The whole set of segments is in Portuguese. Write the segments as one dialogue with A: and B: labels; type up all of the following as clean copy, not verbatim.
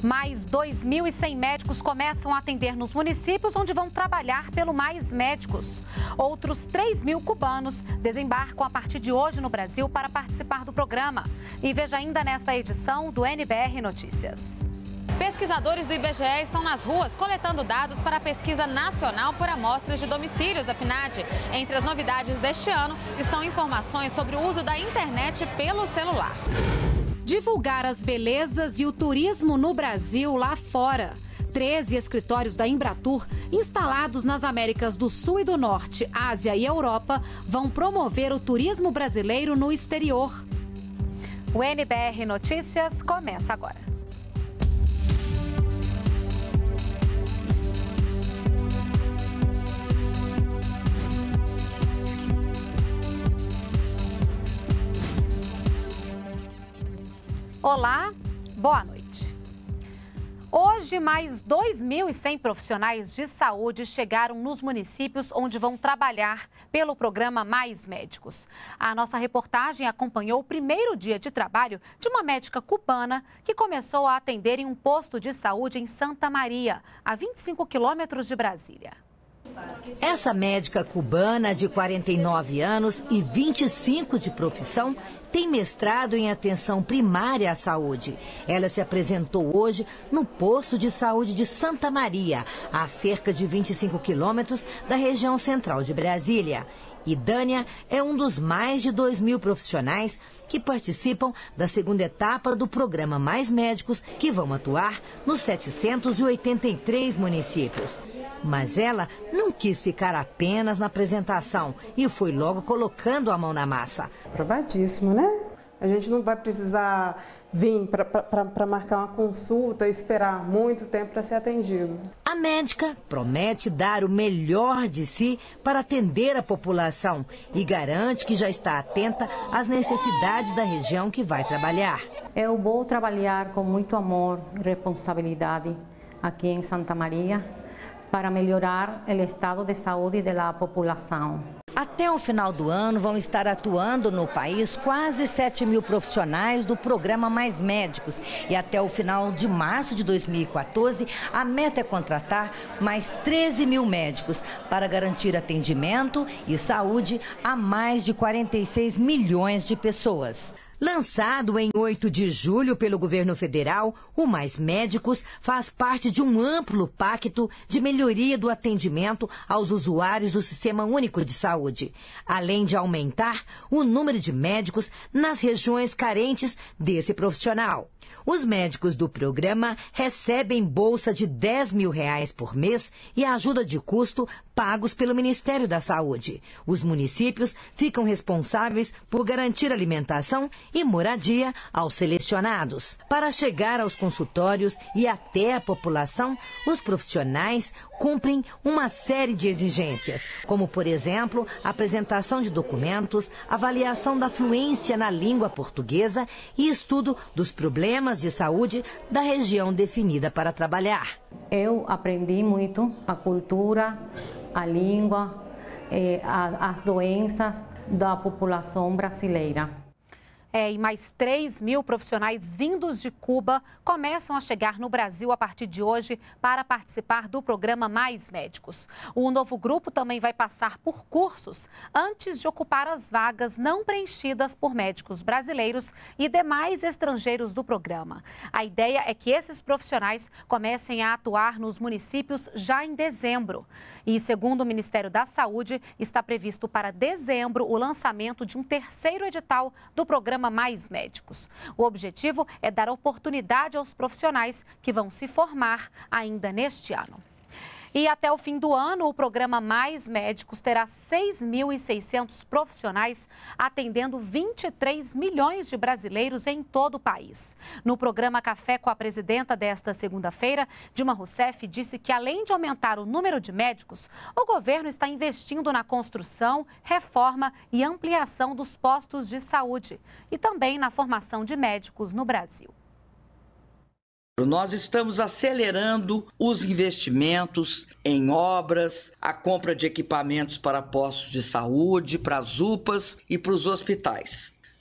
A: Mais 2.100 médicos começam a atender nos municípios onde vão trabalhar pelo Mais Médicos. Outros 3.000 cubanos desembarcam a partir de hoje no Brasil para participar do programa. E veja ainda nesta edição do NBR Notícias.
B: Pesquisadores do IBGE estão nas ruas coletando dados para a Pesquisa Nacional por Amostras de Domicílios, a PNAD. Entre as novidades deste ano estão informações sobre o uso da internet pelo celular.
A: Divulgar as belezas e o turismo no Brasil lá fora. 13 escritórios da Embratur, instalados nas Américas do Sul e do Norte, Ásia e Europa, vão promover o turismo brasileiro no exterior. O NBR Notícias começa agora. Olá, boa noite. Hoje, mais 2.100 profissionais de saúde chegaram nos municípios onde vão trabalhar pelo programa Mais Médicos. A nossa reportagem acompanhou o primeiro dia de trabalho de uma médica cubana que começou a atender em um posto de saúde em Santa Maria, a 25 quilômetros de Brasília.
C: Essa médica cubana de 49 anos e 25 de profissão tem mestrado em atenção primária à saúde. Ela se apresentou hoje no posto de saúde de Santa Maria, a cerca de 25 quilômetros da região central de Brasília. E Dânia é um dos mais de 2.000 profissionais que participam da segunda etapa do programa Mais Médicos, que vão atuar nos 783 municípios. Mas ela não quis ficar apenas na apresentação e foi logo colocando a mão na massa.
D: Provadíssimo, né? A gente não vai precisar vir para marcar uma consulta e esperar muito tempo para ser atendido.
C: A médica promete dar o melhor de si para atender a população e garante que já está atenta às necessidades da região que vai trabalhar.
E: Eu vou trabalhar com muito amor e responsabilidade aqui em Santa Maria para melhorar o estado de saúde da população.
C: Até o final do ano vão estar atuando no país quase 7.000 profissionais do programa Mais Médicos. E até o final de março de 2014, a meta é contratar mais 13.000 médicos para garantir atendimento e saúde a mais de 46 milhões de pessoas. Lançado em 8 de julho pelo governo federal, o Mais Médicos faz parte de um amplo pacto de melhoria do atendimento aos usuários do Sistema Único de Saúde, além de aumentar o número de médicos nas regiões carentes desse profissional. Os médicos do programa recebem bolsa de R$10.000 por mês e ajuda de custo pagos pelo Ministério da Saúde. Os municípios ficam responsáveis por garantir alimentação e moradia aos selecionados. Para chegar aos consultórios e até a população, os profissionais cumprem uma série de exigências, como, por exemplo, a apresentação de documentos, avaliação da fluência na língua portuguesa e estudo dos problemas de saúde da região definida para trabalhar.
E: Eu aprendi muito a cultura, a língua, as doenças da população brasileira.
A: E mais 3.000 profissionais vindos de Cuba começam a chegar no Brasil a partir de hoje para participar do programa Mais Médicos. O novo grupo também vai passar por cursos antes de ocupar as vagas não preenchidas por médicos brasileiros e demais estrangeiros do programa. A ideia é que esses profissionais comecem a atuar nos municípios já em dezembro. E, segundo o Ministério da Saúde, está previsto para dezembro o lançamento de um terceiro edital do programa Mais Médicos. O objetivo é dar oportunidade aos profissionais que vão se formar ainda neste ano. E até o fim do ano, o programa Mais Médicos terá 6.600 profissionais atendendo 23 milhões de brasileiros em todo o país. No programa Café com a presidenta desta segunda-feira, Dilma Rousseff disse que, além de aumentar o número de médicos, o governo está investindo na construção, reforma e ampliação dos postos de saúde e também na formação de médicos no Brasil.
F: Nós estamos acelerando os investimentos em obras, a compra de equipamentos para postos de saúde, para as UPAs e para os hospitais.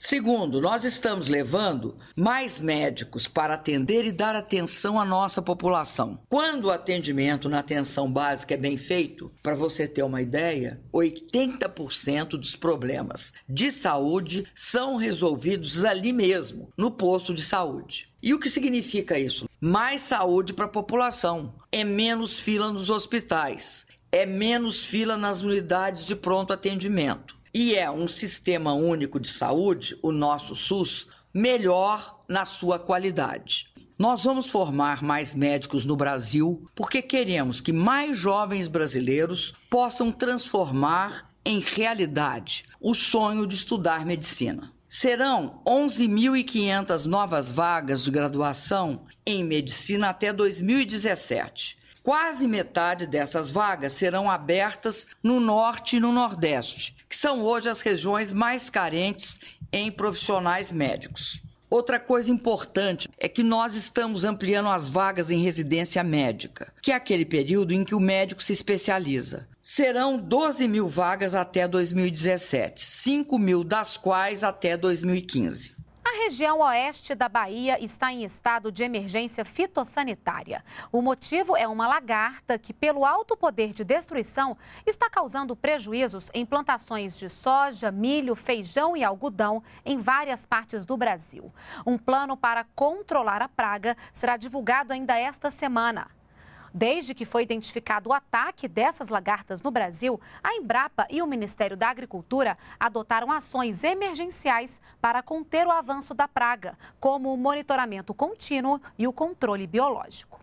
F: Segundo, nós estamos levando mais médicos para atender e dar atenção à nossa população. Quando o atendimento na atenção básica é bem feito, para você ter uma ideia, 80% dos problemas de saúde são resolvidos ali mesmo, no posto de saúde. E o que significa isso? Mais saúde para a população, é menos fila nos hospitais, é menos fila nas unidades de pronto atendimento. E é um sistema único de saúde, o nosso SUS, melhor na sua qualidade. Nós vamos formar mais médicos no Brasil porque queremos que mais jovens brasileiros possam transformar em realidade o sonho de estudar medicina. Serão 11.500 novas vagas de graduação em medicina até 2017. Quase metade dessas vagas serão abertas no Norte e no Nordeste, que são hoje as regiões mais carentes em profissionais médicos. Outra coisa importante é que nós estamos ampliando as vagas em residência médica, que é aquele período em que o médico se especializa. Serão 12.000 vagas até 2017, 5.000 das quais até 2015.
A: A região oeste da Bahia está em estado de emergência fitossanitária. O motivo é uma lagarta que, pelo alto poder de destruição, está causando prejuízos em plantações de soja, milho, feijão e algodão em várias partes do Brasil. Um plano para controlar a praga será divulgado ainda esta semana. Desde que foi identificado o ataque dessas lagartas no Brasil, a Embrapa e o Ministério da Agricultura adotaram ações emergenciais para conter o avanço da praga, como o monitoramento contínuo e o controle biológico.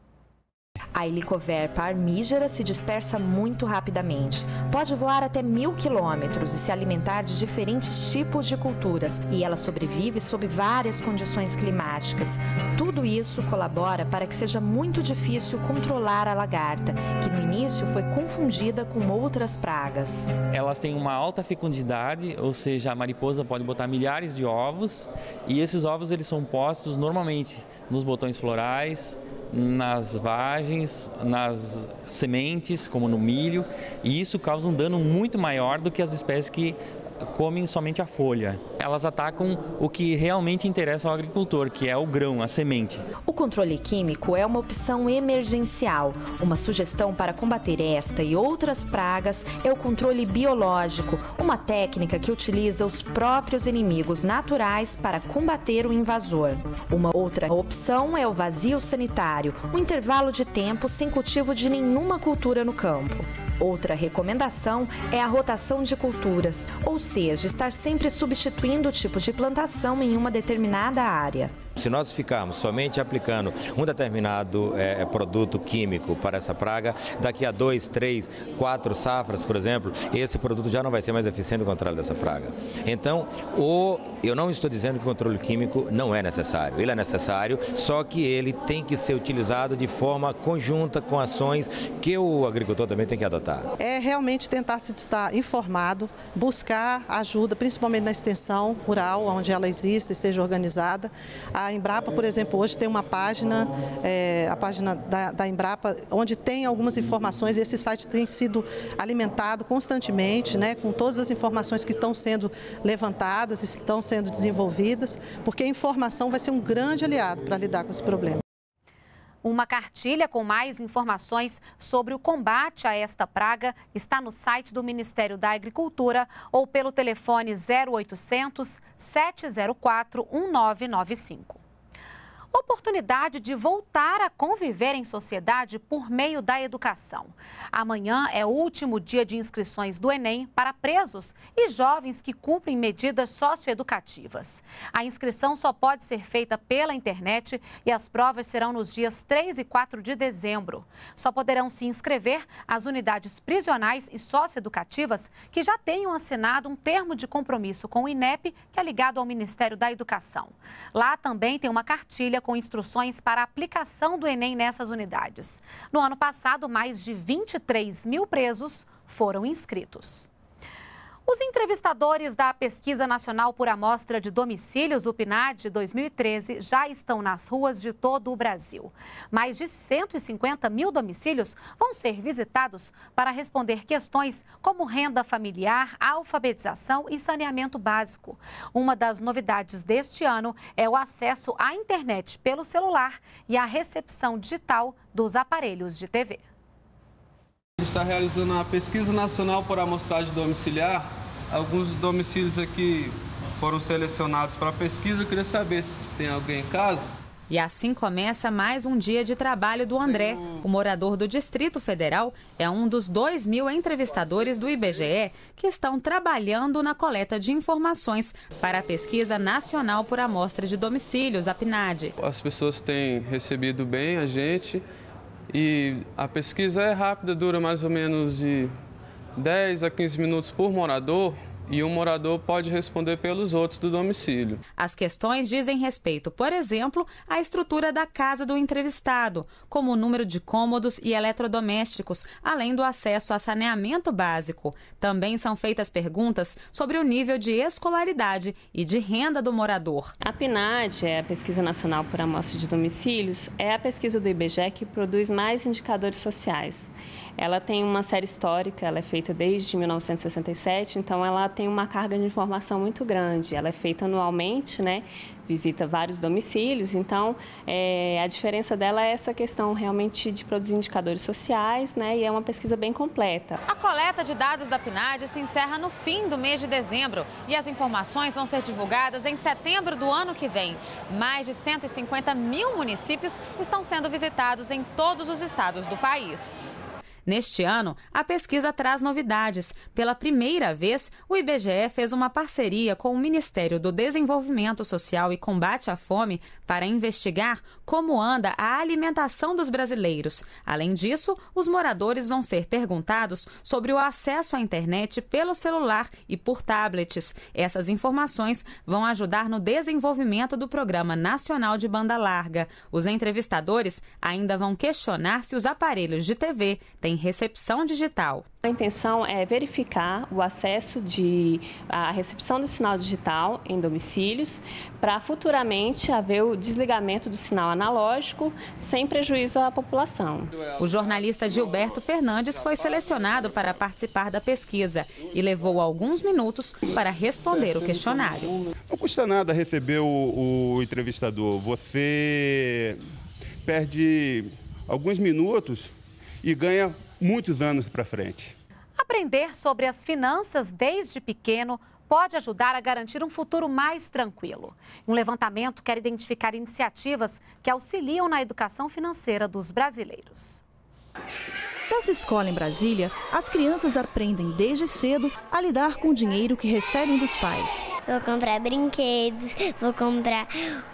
G: A Helicoverpa armígera se dispersa muito rapidamente. Pode voar até 1.000 quilômetros e se alimentar de diferentes tipos de culturas. E ela sobrevive sob várias condições climáticas. Tudo isso colabora para que seja muito difícil controlar a lagarta, que no início foi confundida com outras pragas.
H: Elas têm uma alta fecundidade, ou seja, a mariposa pode botar milhares de ovos. E esses ovos eles são postos normalmente nos botões florais, nas vagens, nas sementes, como no milho, e isso causa um dano muito maior do que as espécies que comem somente a folha. Elas atacam o que realmente interessa ao agricultor, que é o grão, a semente.
G: O controle químico é uma opção emergencial. Uma sugestão para combater esta e outras pragas é o controle biológico, uma técnica que utiliza os próprios inimigos naturais para combater o invasor. Uma outra opção é o vazio sanitário, um intervalo de tempo sem cultivo de nenhuma cultura no campo. Outra recomendação é a rotação de culturas, ou seja, estar sempre substituindo o tipo de plantação em uma determinada área.
I: Se nós ficarmos somente aplicando um determinado produto químico para essa praga, daqui a 2, 3, 4 safras, por exemplo, esse produto já não vai ser mais eficiente no controle dessa praga. Então, eu não estou dizendo que o controle químico não é necessário. Ele é necessário, só que ele tem que ser utilizado de forma conjunta com ações que o agricultor também tem que adotar.
J: É realmente tentar se estar informado, buscar ajuda, principalmente na extensão rural, onde ela existe e seja organizada. A Embrapa, por exemplo, hoje tem uma página, a página da Embrapa, onde tem algumas informações, e esse site tem sido alimentado constantemente, né, com todas as informações que estão sendo levantadas, estão sendo desenvolvidas, porque a informação vai ser um grande aliado para lidar com esse problema.
A: Uma cartilha com mais informações sobre o combate a esta praga está no site do Ministério da Agricultura ou pelo telefone 0800 704 1995. Oportunidade de voltar a conviver em sociedade por meio da educação. Amanhã é o último dia de inscrições do Enem para presos e jovens que cumprem medidas socioeducativas. A inscrição só pode ser feita pela internet e as provas serão nos dias 3 e 4 de dezembro. Só poderão se inscrever as unidades prisionais e socioeducativas que já tenham assinado um termo de compromisso com o INEP, que é ligado ao Ministério da Educação. Lá também tem uma cartilha com instruções para a aplicação do Enem nessas unidades. No ano passado, mais de 23 mil presos foram inscritos. Os entrevistadores da Pesquisa Nacional por Amostra de Domicílios, o PNAD 2013, já estão nas ruas de todo o Brasil. Mais de 150 mil domicílios vão ser visitados para responder questões como renda familiar, alfabetização e saneamento básico. Uma das novidades deste ano é o acesso à internet pelo celular e a recepção digital dos aparelhos de TV.
K: A gente está realizando a Pesquisa Nacional por Amostragem Domiciliar. Alguns domicílios aqui foram selecionados para a pesquisa. Eu queria saber se tem alguém em casa.
B: E assim começa mais um dia de trabalho do André. O morador do Distrito Federal é um dos 2.000 entrevistadores do IBGE que estão trabalhando na coleta de informações para a Pesquisa Nacional por Amostra de Domicílios, a PNAD.
K: As pessoas têm recebido bem a gente. E a pesquisa é rápida, dura mais ou menos de 10 a 15 minutos por morador e um morador pode responder pelos outros do domicílio.
B: As questões dizem respeito, por exemplo, à estrutura da casa do entrevistado, como o número de cômodos e eletrodomésticos, além do acesso a saneamento básico. Também são feitas perguntas sobre o nível de escolaridade e de renda do morador.
L: A PNAD, a Pesquisa Nacional por Amostra de Domicílios, é a pesquisa do IBGE que produz mais indicadores sociais. Ela tem uma série histórica, ela é feita desde 1967, então ela tem uma carga de informação muito grande. Ela é feita anualmente, né? Visita vários domicílios, então a diferença dela é essa questão realmente de produzir indicadores sociais, né? E é uma pesquisa bem completa.
B: A coleta de dados da PNAD se encerra no fim do mês de dezembro e as informações vão ser divulgadas em setembro do ano que vem. Mais de 150 mil municípios estão sendo visitados em todos os estados do país. Neste ano, a pesquisa traz novidades. Pela primeira vez, o IBGE fez uma parceria com o Ministério do Desenvolvimento Social e Combate à Fome para investigar como anda a alimentação dos brasileiros. Além disso, os moradores vão ser perguntados sobre o acesso à internet pelo celular e por tablets. Essas informações vão ajudar no desenvolvimento do Programa Nacional de Banda Larga. Os entrevistadores ainda vão questionar se os aparelhos de TV têm recepção digital.
L: A intenção é verificar o acesso à recepção do sinal digital em domicílios para futuramente haver o desligamento do sinal analógico sem prejuízo à população.
B: O jornalista Gilberto Fernandes foi selecionado para participar da pesquisa e levou alguns minutos para responder o questionário.
M: Não custa nada receber o entrevistador. Você perde alguns minutos e ganha muitos anos para frente.
A: Aprender sobre as finanças desde pequeno pode ajudar a garantir um futuro mais tranquilo. Um levantamento quer identificar iniciativas que auxiliam na educação financeira dos brasileiros.
N: Nessa escola em Brasília, as crianças aprendem desde cedo a lidar com o dinheiro que recebem dos pais.
O: Vou comprar brinquedos, vou comprar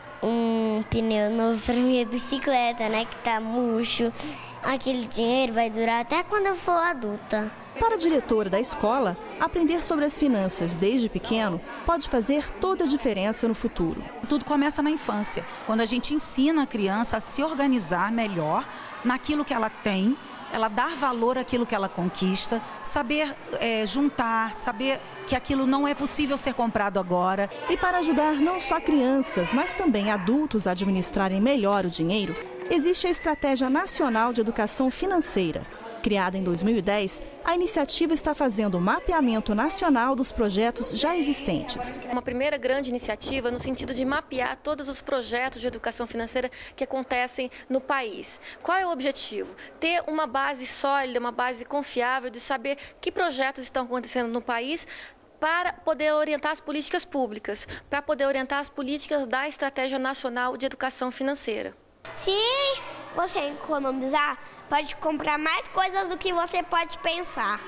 O: um pneu novo para minha bicicleta, né, que tá murcho. Aquele dinheiro vai durar até quando eu for adulta.
N: Para a diretora da escola, aprender sobre as finanças desde pequeno pode fazer toda a diferença no futuro.
P: Tudo começa na infância, quando a gente ensina a criança a se organizar melhor naquilo que ela tem, ela dar valor àquilo que ela conquista, saber juntar, saber que aquilo não é possível ser comprado agora.
N: E para ajudar não só crianças, mas também adultos a administrarem melhor o dinheiro, existe a Estratégia Nacional de Educação Financeira. Criada em 2010, a iniciativa está fazendo o mapeamento nacional dos projetos já existentes.
Q: Uma primeira grande iniciativa no sentido de mapear todos os projetos de educação financeira que acontecem no país. Qual é o objetivo? Ter uma base sólida, uma base confiável de saber que projetos estão acontecendo no país para poder orientar as políticas públicas, para poder orientar as políticas da Estratégia Nacional de Educação Financeira.
O: Se você economizar, pode comprar mais coisas do que você pode pensar.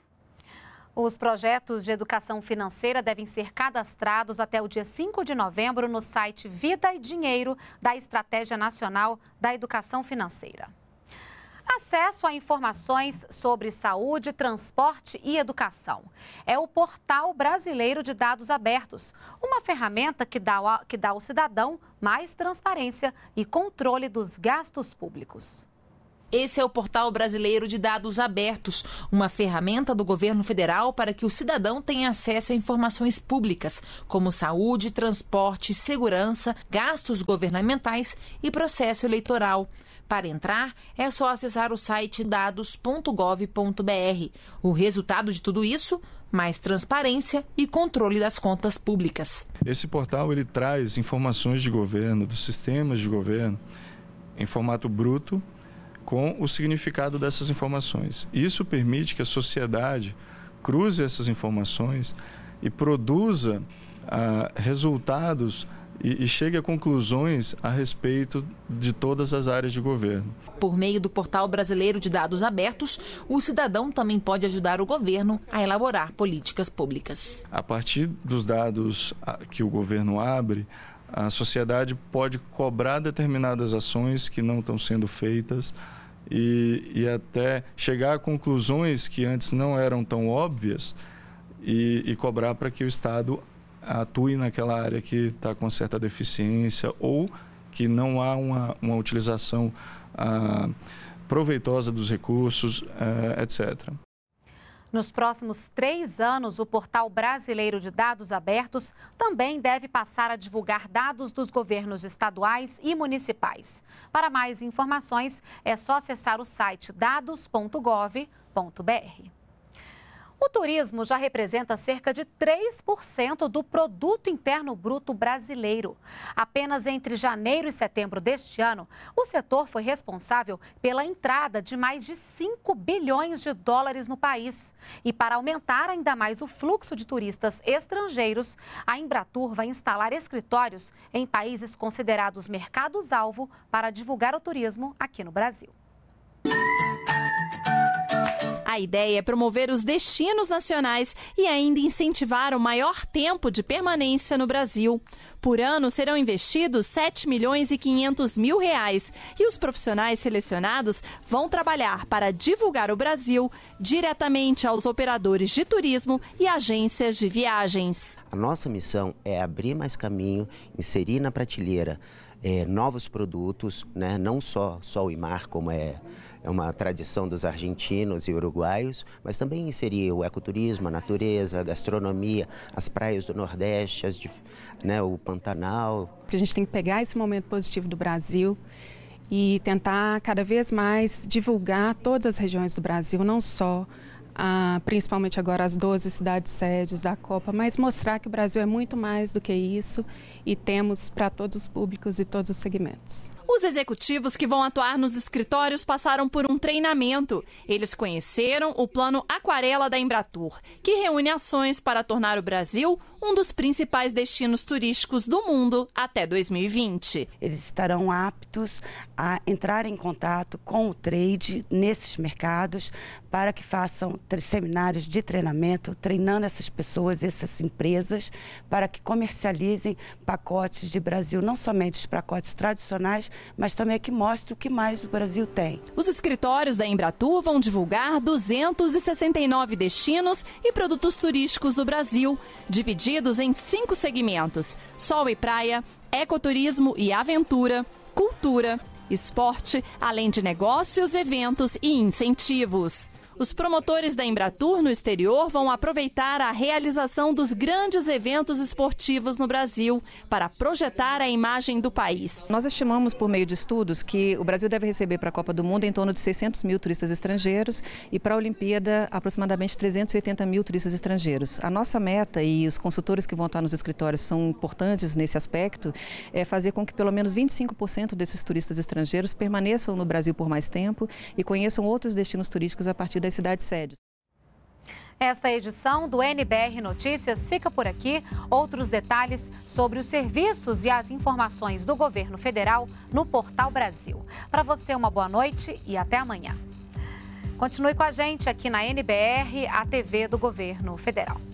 A: Os projetos de educação financeira devem ser cadastrados até o dia 5 de novembro no site Vida e Dinheiro da Estratégia Nacional da Educação Financeira. Acesso a informações sobre saúde, transporte e educação. É o Portal Brasileiro de Dados Abertos, uma ferramenta que dá ao cidadão mais transparência e controle dos gastos públicos.
R: Esse é o Portal Brasileiro de Dados Abertos, uma ferramenta do governo federal para que o cidadão tenha acesso a informações públicas, como saúde, transporte, segurança, gastos governamentais e processo eleitoral. Para entrar, é só acessar o site dados.gov.br. O resultado de tudo isso? Mais transparência e controle das contas públicas.
S: Esse portal ele traz informações de governo, dos sistemas de governo, em formato bruto, com o significado dessas informações. Isso permite que a sociedade cruze essas informações e produza resultados e chegue a conclusões a respeito de todas as áreas de governo.
R: Por meio do Portal Brasileiro de Dados Abertos, o cidadão também pode ajudar o governo a elaborar políticas públicas.
S: A partir dos dados que o governo abre, a sociedade pode cobrar determinadas ações que não estão sendo feitas e até chegar a conclusões que antes não eram tão óbvias e cobrar para que o Estado atue naquela área que está com certa deficiência ou que não há uma utilização proveitosa dos recursos, etc.
A: Nos próximos 3 anos, o Portal Brasileiro de Dados Abertos também deve passar a divulgar dados dos governos estaduais e municipais. Para mais informações, é só acessar o site dados.gov.br. O turismo já representa cerca de 3% do Produto Interno Bruto brasileiro. Apenas entre janeiro e setembro deste ano, o setor foi responsável pela entrada de mais de 5 bilhões de dólares no país. E para aumentar ainda mais o fluxo de turistas estrangeiros, a Embratur vai instalar escritórios em países considerados mercados-alvo para divulgar o turismo aqui no Brasil.
T: A ideia é promover os destinos nacionais e ainda incentivar o maior tempo de permanência no Brasil. Por ano, serão investidos R$ 7.500.000 e os profissionais selecionados vão trabalhar para divulgar o Brasil diretamente aos operadores de turismo e agências de viagens.
U: A nossa missão é abrir mais caminho, inserir na prateleira novos produtos, né? Não só sol e mar, como é uma tradição dos argentinos e uruguaios, mas também inserir o ecoturismo, a natureza, a gastronomia, as praias do Nordeste, o Pantanal.
V: A gente tem que pegar esse momento positivo do Brasil e tentar cada vez mais divulgar todas as regiões do Brasil, não só principalmente agora as 12 cidades sedes da Copa, mas mostrar que o Brasil é muito mais do que isso e temos para todos os públicos e todos os segmentos.
T: Os executivos que vão atuar nos escritórios passaram por um treinamento. Eles conheceram o Plano Aquarela da Embratur, que reúne ações para tornar o Brasil um dos principais destinos turísticos do mundo até 2020.
W: Eles estarão aptos a entrar em contato com o trade nesses mercados para que façam seminários de treinamento, treinando essas pessoas, essas empresas, para que comercializem pacotes de Brasil, não somente os pacotes tradicionais, mas também que mostre o que mais o Brasil tem.
T: Os escritórios da Embratur vão divulgar 269 destinos e produtos turísticos do Brasil, divididos em 5 segmentos: sol e praia, ecoturismo e aventura, cultura, esporte, além de negócios, eventos e incentivos. Os promotores da Embratur no exterior vão aproveitar a realização dos grandes eventos esportivos no Brasil para projetar a imagem do país.
X: Nós estimamos, por meio de estudos, que o Brasil deve receber para a Copa do Mundo em torno de 600 mil turistas estrangeiros e para a Olimpíada aproximadamente 380 mil turistas estrangeiros. A nossa meta, e os consultores que vão atuar nos escritórios são importantes nesse aspecto, é fazer com que pelo menos 25% desses turistas estrangeiros permaneçam no Brasil por mais tempo e conheçam outros destinos turísticos a partir das cidades sedes.
A: Esta edição do NBR Notícias fica por aqui. Outros detalhes sobre os serviços e as informações do governo federal no Portal Brasil. Para você, uma boa noite e até amanhã. Continue com a gente aqui na NBR, a TV do governo federal.